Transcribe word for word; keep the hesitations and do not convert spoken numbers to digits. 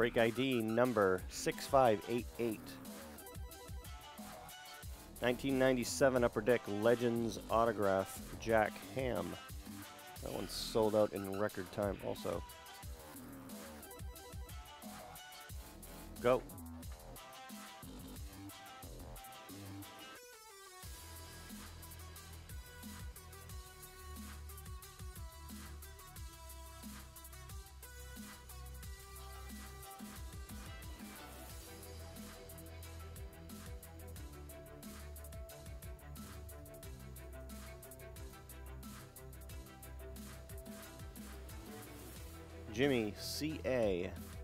Break I D number six five eight eight. nineteen ninety-seven Upper Deck Legends autograph, Jack Ham. That one's sold out in record time also. Go. Jimmy C A.